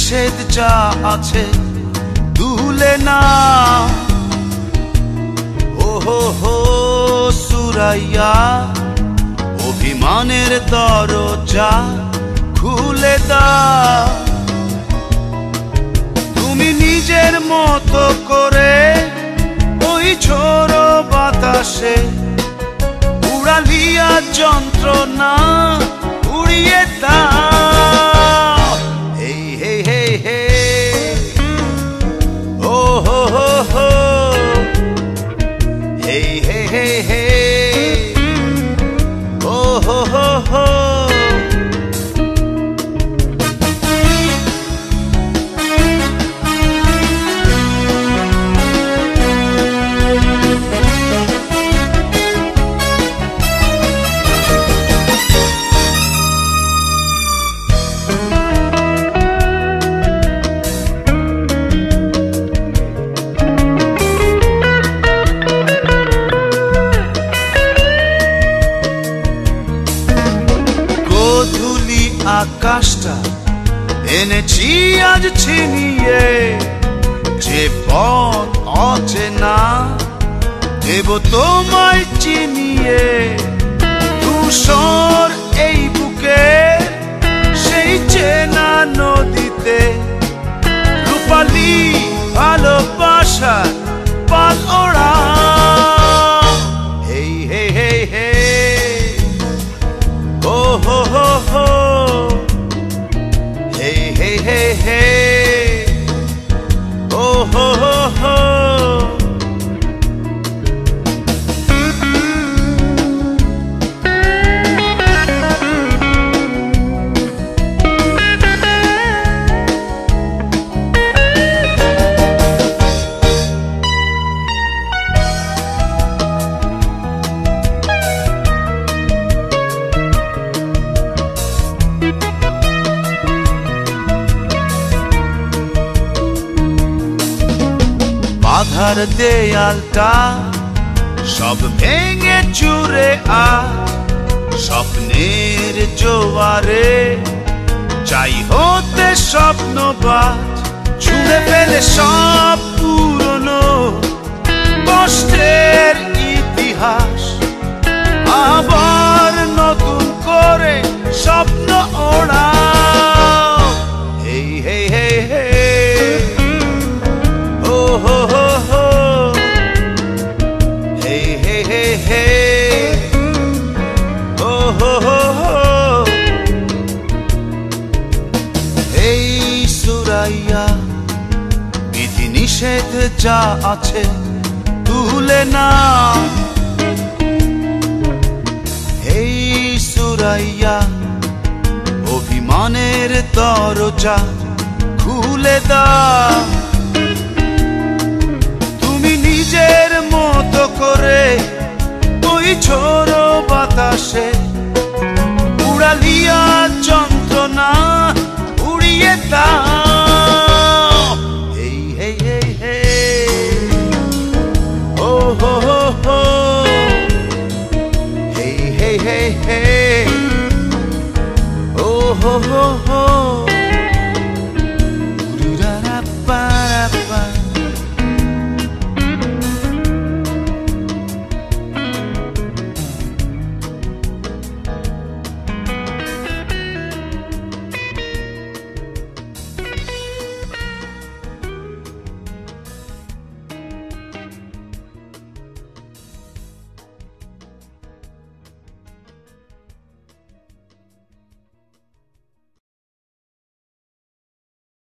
নিষেধ যা আছে তুলে না। ওহো হো সুরাইয়া, অভিমানের দরজা খুলে দাও। তুমি নিজের মতো করে ওই ঝোড়ো বাতাসে উড়ালিয়া যন্ত্রণা উড়িয়ে দাও। এই হে হে হে, ও হো হো হো, এই হে হে হে, ও হো হো হো। আকাশটা এনেছি আজ ছিনিয়ে, যে পথ অচেনা দেব তোমায় চিনিয়ে। ধূসর এই বুকে সেই চেনা নদীতে রূপালী ভালোবাসার পাল ওড়া। হে হে হে হে, ও হো হো হো, hey hey hey hey, oh ho ho ho. বাধার দেয়ালটা সব ভেঙে চুরে আজ স্বপ্নের জোয়ারে চাই হতে স্বপ্নবাজ। ছুঁড়ে ফেলে সব পুরনো কষ্টের ইতিহাস, আবার নতুন করে স্বপ্ন ওড়া। এই হে হে হে, ও হো হো হো, hey hey hey hey, oh ho ho ho. এই সুরাইয়া, বিধি নিষেধ যা আছে তুলে না। এই সুরাইয়া, অভিমানের দরজা খুলে দাও। নিজের মতো করে ওই ঝোড়ো বাতাসে উড়ালিয়া যন্ত্রণা উড়িয়ে দাও। এই হে হে হে, ও হো হো হো, এই হে হে হে, ও হো হো হো।